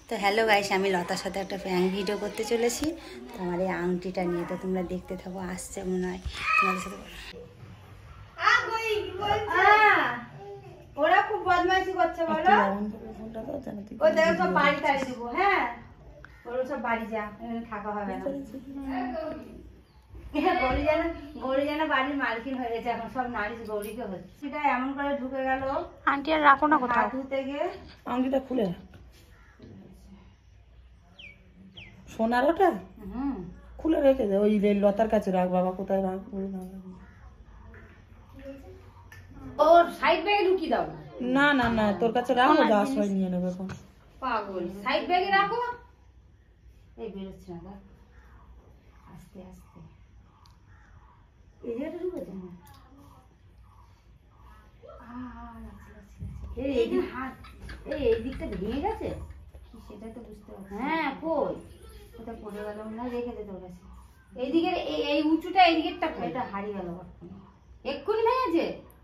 তো hello guys, আমি লতার সাথে একটা প্র্যাঙ্ক ভিডিও করতে চলেছি। তো আমার এই আংটিটা নিয়ে তো তোমরা দেখতে থাকো, আসছে মনে হয় তোমাদের সাথে। ওরা খুব বদমাইশি করছে বলো। ও দেখো সব বাড়ি তাড়ি দিব। হ্যাঁ ওরা সব বাড়ি যা, এখানে থাকা হবে না। গৌরী যেন বাড়ির মালকিন হয়ে গেছে, এখন সব নালিশ গৌরীকে হচ্ছে। সেটা এমন করে ঢুকে গেল। আন্টি আর রাখো না কোথাও, হাত ধুতে গিয়ে আংটিটা খুলে সোনার ওটা খুলে রেখে দে, ওই লতার কাছে রাখ বাবা। কোথায় রাখ ওর সাইড ব্যাগে ঢুকিয়ে দাও। না না না, তোর কাছে রাখ, ও যাওয়ার সময় নিয়ে নেবে। এখন পাগল, সাইড ব্যাগে রাখো। এই বেরোচ্ছে না, আস্তে আস্তে। এই যে এটা ঢুকেছে না, এই দিকটা ভেঙে গেছে সেটা তো বুঝতে পারছি। হ্যাঁ কই ওটা পড়ে গেল না, রেখে দে তোর কাছে। এইদিকে এই উঁচুটা এই দিকেরটা এটা হারিয়ে গেল, এক্ষুনি ভেঙেছে।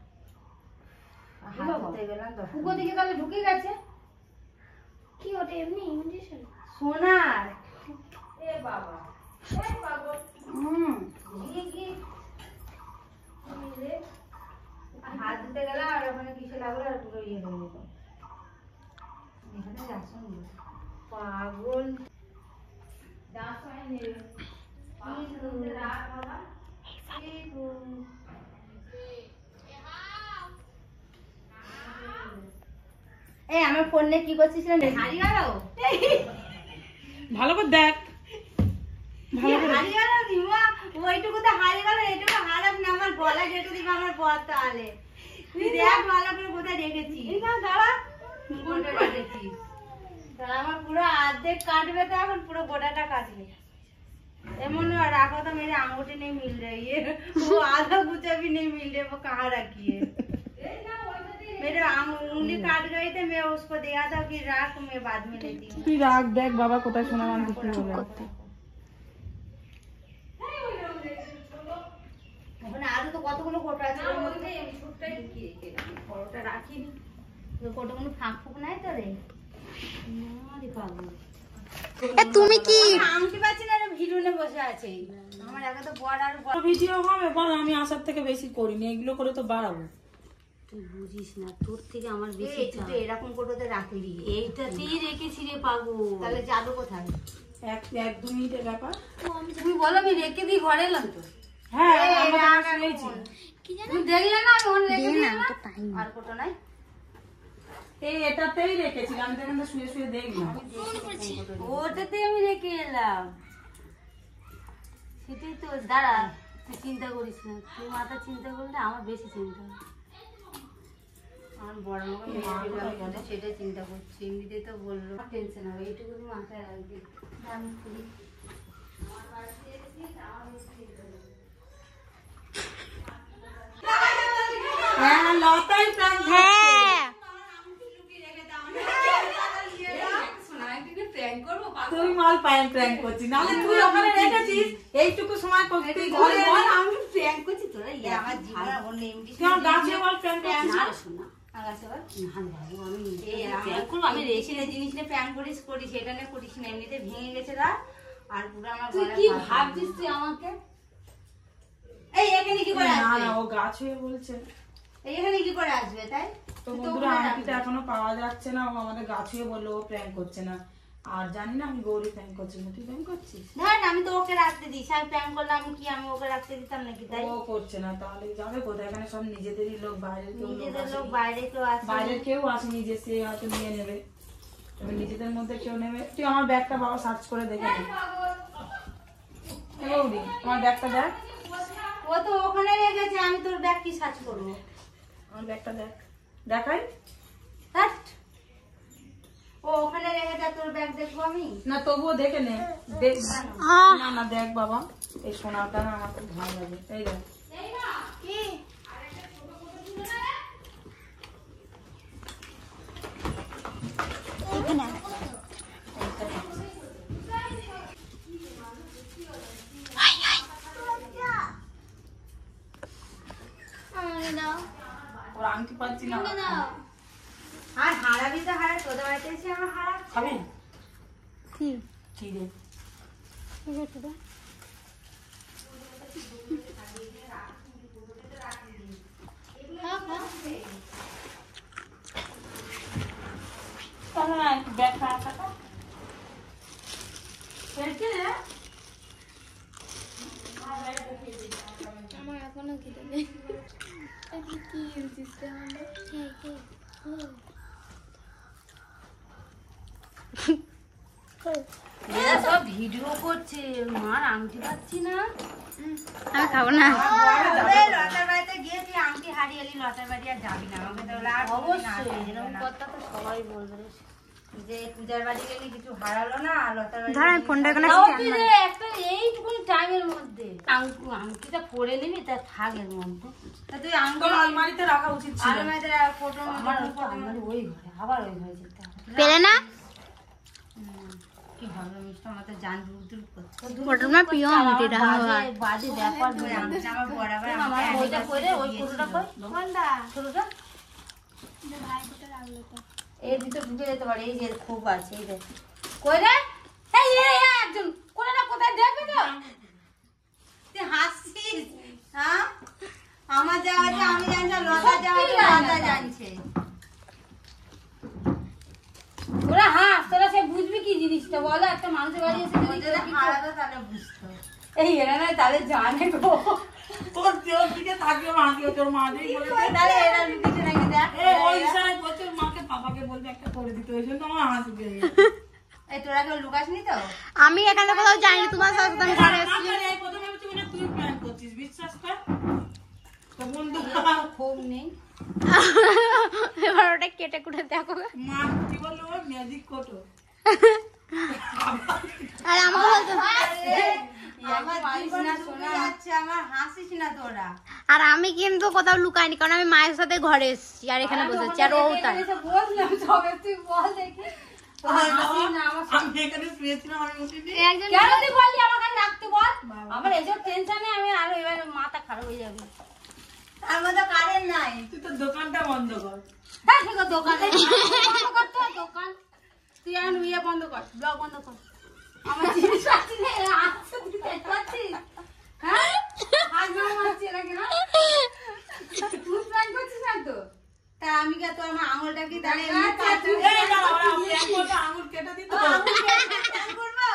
ফুকো দিকে তাহলে ঢুকে গেছে কি? ওটা এমনি ইমিটেশন সোনার। এ বাবা, হাত দিতে গেলাম আর ওখানে কিসে লাগলো আর পুরো ইয়ে হয়ে যেত। এখানে যাচ্ছ পাগল। এই আমার ফোন নিয়ে কি করছিস রে? হারিয়ে গেল। ভালো করে দেখ, ভালো করে হারিয়ে গেল দিমা। ওইটুকু তো হারিয়ে গেল, এইটুকু হারাস না। আমার গলা যেতে দিবি আমার পথ তাহলে। তুই দেখ ভালো করে কোথায় রেখেছি। দাঁড়া, কোনটা রেখেছিস? দাঁড়া, আমার পুরো অর্ধেক কাটবে তো, এখন পুরো গোটাটা কাটবে। एमन राखो तो मेरे अंगूठी नहीं मिल रही है, वो आधा गुच्छा भी नहीं मिल रहा, वो कहाँ रखी है? मेरे उंगली काट गई थे, मैं उसको दिया था कि राख, मैं बाद में लेती हूँ। তুই রাখ, দেখ বাবা কোথায় সোনা মান বিক্রি হবে। ওখানে আরো তো কতগুলো কোটা আছে, ওর মধ্যে আমি ছোটটাই লুকিয়ে রেখেছি, বড়টা রাখিনি। ওই কোটাগুলো ফাঁক ফুক নাই তো রে? আরে পাগল, তুমি কি আংটি পাচ্ছি না, ভিডিও নিয়ে বসে আছে। আমার আগে তো বড় আর বড় ভিডিও হবে বল, আমি আসার থেকে বেশি করিনি, এগুলো করে তো বাড়াবো। তুই বুঝিস না, তোর থেকে আমার বেশি তুই তো এরকম কোটোতে রাখলি, এইটাতেই রেখেছি রে পাগল। তাহলে যাবে কোথায়? এক দু মিনিটের ব্যাপার। তুমি বলো, আমি রেখে দিই, ঘরে এলাম তো। হ্যাঁ আমরা শুনেছি। কি জানো তুমি দেখলে না আমি ওখানে রেখে দিলাম, তো টাইম আর কোটো নাই। এই এটাতেই রেখেছিলাম, আমি তো এখানে শুয়ে শুয়ে দেখলাম। ওটাতে আমি রেখে এলাম, সেটাই তো। দাঁড়া, তুই চিন্তা করিস না, তুই মাথা চিন্তা করলে আমার বেশি চিন্তা। আমার বড় মাকে মেরে সেটাই চিন্তা করছি। এমনিতে তো বললো টেনশন হবে, এইটুকু তুমি মাথায় রাখবি। আমি খুবই হ্যাঁ লতাই প্রাণ। হ্যাঁ তুই মাল প্র্যাঙ্ক করছিস, নাহলে তুই ওখানে রেখেছিস এইটুকু সময় করতে ঘরে আমি প্র্যাঙ্ক করছি। তোরা আমার জীবনে অন্য এমডি কেন গাছে বল প্র্যাঙ্ক করছিস? না শোনা আগাছে বল না বাবু, আমি প্র্যাঙ্ক করব। আমি রেখে জিনিস নিয়ে প্র্যাঙ্ক করিস সেটা নিয়ে করিস না, এমনিতে ভেঙে গেছে না। আর পুরো আমার তুই কি ভাবছিস তুই আমাকে? এই এখানে কি করে না আসবে? না, ও গাছ হয়ে বলছে। এই এখানে কি করে আসবে? তাই তো বন্ধুরা, আংটিটা এখনো পাওয়া যাচ্ছে না, ও আমাদের গাছ হয়ে বললো ও প্র্যাঙ্ক করছে না। আর জানি না আমি গৌরী প্র্যাঙ্ক করছি না। তুই প্র্যাঙ্ক করছিস? ধর, আমি তো ওকে রাখতে দিই। আমি প্র্যাঙ্ক করলাম কি, আমি ওকে রাখতে দিতাম নাকি? তাই ও করছে না, তাহলে যাবে কোথায়? এখানে সব নিজেদেরই লোক, বাইরের কেউ নিজেদের লোক, বাইরে কেউ আসে? বাইরের কেউ আসেনি যে সে হয়তো নিয়ে নেবে, তবে নিজেদের মধ্যে কেউ নেবে। তুই আমার ব্যাগটা বাবা সার্চ করে দেখে নে। গৌরী, আমার ব্যাগটা দেখ। ও তো ওখানে রেখেছে, আমি তোর ব্যাগ কি সার্চ করবো? আমার ব্যাগটা দেখ, দেখাই। হাট, ও ওখানে রেখেছে, তোর ব্যাগ দেখবো আমি? না তবুও দেখে নে। না না দেখ বাবা, এই সোনাটা না আমার খুব ভালো লাগে। এই দেখ, কি এখানে ওর আংটি পাচ্ছি না। আর হারাবি তো হারা, তোদের বাড়িতে এসে আমার হারা খাবি? কি চিড়ে ব্যাগ খারাপ থাকা আমার এখনো খিদে নেই কি এরা সব ভিডিও করছে, মার আংটি পাচ্ছি না। আমি খাবো না। লতার বাড়িতে গিয়ে তুই আংটি হারিয়ে এলি, লতার বাড়ি আর যাবি না। আমাকে তো অবশ্যই এরকম কথা তো সবাই বলবে রে। যে পূজার বাড়ি গেলি কিছু হারালো না, লতার বাড়ি ধর আমি ফোনটা এখানে একটা এইটুকুনি টাইমের মধ্যে আংটিটা পরে নিবি, তা থাক এর মধ্যে। তা তুই আংটি আলমারিতে রাখা উচিত ছিল। আলমারিতে ফটো আমার ওই ঘরে, আবার ওই ঘরে যেতে হবে। পেলে না কি ভালো মিষ্টি, আমার তো জান দুল করছে। ফটোর মা প্রিয় আংটি রাখা বাজে ব্যাপার ধরে আংটি আমার বরাবর আমার ওইটা কইরে ওই ফটোটা কই কোনটা ছোটটা এই ভিতর ঢুকে যেতে পারে। এই যে খুব আছে, এই যে কই রে, এই একজন কোন না কোথায় দেখবে তো তুই হাসছিস। হ্যাঁ আমার যাওয়া যে আমি জানি না, লতা যাওয়া লতা জানছে। ওরা হাস, তোরা সে বুঝবি কি জিনিসটা বলো? একটা মানুষের বাড়ি এসে যদি হারাতো তাহলে বুঝতো। এই এরা না তাহলে জানে গো, তোর তোর দিকে থাকবে মাকে, তোর মা যেই বলে তাহলে এরা লুকিয়েছে নাকি দেখ। ওই ইশারায় বলছে মাকে পাপাকে বলবে একটা করে দিতে, ওই জন্য আমার হাসি পেয়ে গেছে। এই তোরা কেউ লুকাসনি তো? আমি এখানে কোথাও যাইনি, তোমার সাথে আমি ঘরে এসেছি। এই প্রথমে ভেবেছি মানে তুই প্ল্যান করছিস, বিশ্বাস কর। তো বন্ধু খুব নেই, এবার ওটা কেটে কুটে দেখো। মা কি বললো, ম্যাজিক কোটো। আর আমাকে বলতো আমার জীবন শোনা যাচ্ছে, আমার হাসিস না তোরা। আর আমি কিন্তু কোথাও লুকাইনি, কারণ আমি মায়ের সাথে ঘরে এসেছি আর এখানে বসেছি। আর ও তাই বললাম তবে তুই বল দেখি। আমি এখানে শুয়েছিলাম, আমি উঠিনি। কেন তুই বললি আমাকে রাখতে বল? আমার এসব টেনশনে আমি আরো এবার মাথা খারাপ হয়ে যাবে। তার মধ্যে কারেন্ট নাই। তুই তো দোকানটা বন্ধ কর। হ্যাঁ ঠিক আছে, দোকানে বন্ধ করতে হয় দোকান। তুই এখন ইয়ে বন্ধ কর, ব্লগ বন্ধ কর। আমার জিনিস পাচ্ছি না, আসছে তুই দেখতে পাচ্ছিস? হ্যাঁ আজ না মারছি নাকি না? তুই প্ল্যান করছিস না তো? তা আমি কে তো আমার আঙুলটা কি তাহলে এমনি কাটতে এই না ওরা এক মতো আঙুল কেটে দিত। প্ল্যান করবো?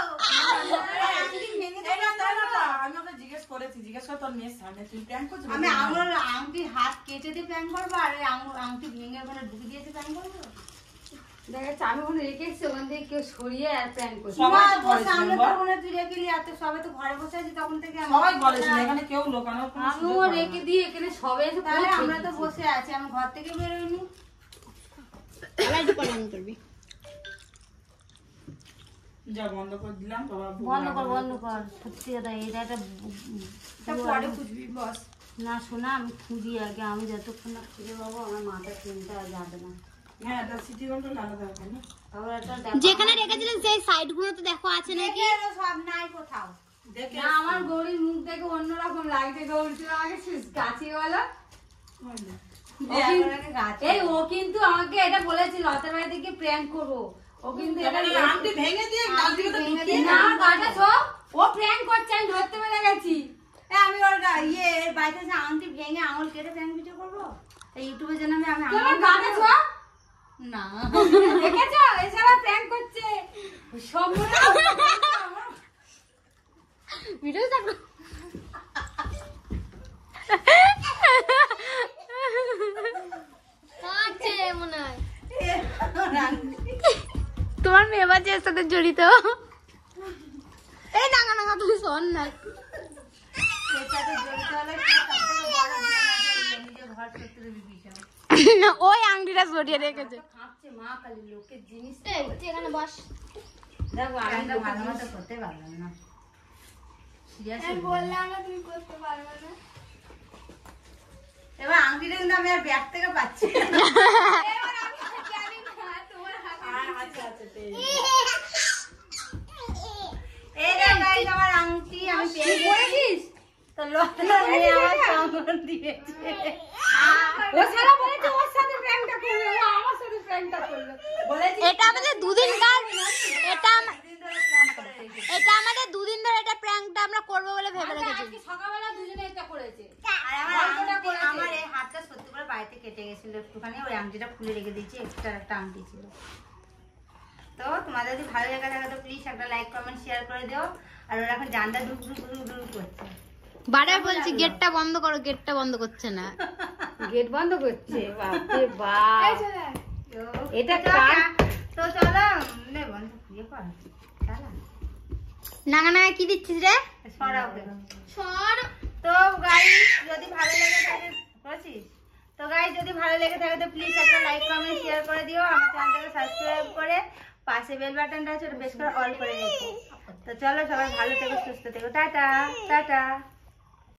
আমি ওকে জিজ্ঞেস করেছি, জিজ্ঞেস করে তোর মেয়ের সামনে তুই প্ল্যান করছিস? আমি আঙুল আংটি হাত কেটে দিয়ে প্ল্যান করবো, আর ওই আংটি ভেঙে ওখানে ঢুকে দিয়েছে প্ল্যান করবো। দেখা চাবি ওখানে রেখে এসছে, ওখান থেকে কেউ সরিয়ে আর প্ল্যান করছে। সবাই তো ঘরে ছিল, সামনে তো বল। ওখানে তুই রেখে নিয়ে, আর তো সবাই তো ঘরে বসে আছি তখন থেকে। সবাই বলেছিল এখানে কেউ লোকানোর কোনো সুযোগ আমিও পাবে না। রেখে দিয়ে এখানে সবাই এসে তাহলে আমরা তো বসে আছি, আমি ঘর থেকে বেরোইনি। করবি যা বন্ধ করে দিলাম বাবা। বন্ধ কর বন্ধ কর, সত্যি কথা এটা একটা পরে খুঁজবি বস। না শোনা, আমি খুঁজি আগে, আমি যতক্ষণ না খুঁজে পাবো আমার মাথা চিন্তা আর যাবে না। হ্যাঁ এটা সিটি কন্ট্রোল আলাদা হবে না। তারপর একটা যেখানে রেখেছিলেন সেই সাইড গুলো তো দেখো আছে নাকি? সব নাই কোথাও। দেখে না আমার গৌরীর মুখ দেখে অন্যরকম লাগছে। গৌরী তুমি আমাকে গাছে বলো। এই ও কিন্তু আমাকে এটা বলেছে লতার বাড়িতে গিয়ে প্র্যাঙ্ক করবো। ও কিন্তু এটা আংটি ভেঙে দিয়ে গাছ থেকে তো ঢুকিয়ে না গাটা ছোপ, ও প্র্যাঙ্ক করছে, আমি ধরতে পেরে গেছি। আমি ওর ইয়ে বাড়িতে যে আংটি ভেঙে আঙুল কেটে প্র্যাঙ্ক ভিডিও করবো, এই ইউটিউবে জানা আমি আমার গাটা ছোপ না দেখেছো, এছাড়া প্র্যাঙ্ক করছে সব ভিডিও দেখো। মনে হয় তোমার মেয়ে বাচ্চা এর সাথে জড়িত। এই ডাঙা ডাঙা তুই শোন না। ওই আংটিটা সরিয়ে রেখেছে। মা কালী লোকের জিনিস এখানে বস। দেখো আরামটা ভালো মতো করতে পারলাম না। বললাম না তুমি করতে পারবে না। এবার আংটিটা কিন্তু আমি আর ব্যাগ থেকে পাচ্ছি না। এই রে গাইস, আমার আংটি আমি পেয়ে গেছি। তো লতা নিয়ে আমার কামড় দিয়েছে। ও সারা বলেছে ওর সাথে প্র্যাঙ্কটা করবে, ও আমার সাথে প্র্যাঙ্কটা করবে বলেছে। এটা আমাদের দুদিন কাজ, এটা গেছিল একটুখানি, ওই আংটিটা খুলে রেখে দিয়েছি, এক্সট্রা একটা আংটি ছিল। তো তোমাদের যদি ভালো লেগে থাকে তো প্লিজ একটা লাইক কমেন্ট শেয়ার করে দিও। আর ওরা এখন জানটা ঢুক ঢুক ঢুক ঢুক করছে, বারবার বলছি গেটটা বন্ধ করো, গেটটা বন্ধ করছে না। গেট বন্ধ করছে, বাপরে বাপ। এটা কার? তো চলো নে বন্ধ ইয়ে কর, চালা নাগা নাগা কি দিচ্ছিস রে? সরাও সর। তো গাইস যদি ভালো লেগে থাকে বলছিস, তো গাইস যদি ভালো লেগে থাকে তো প্লিজ একটা লাইক কমেন্ট শেয়ার করে দিও, আমার চ্যানেলটাকে সাবস্ক্রাইব করে পাশে বেল বাটনটা আছে ওটা বেশ করে অল করে রেখো। তো চলো সবাই ভালো থেকো, সুস্থ থেকো, টাটা টাটা।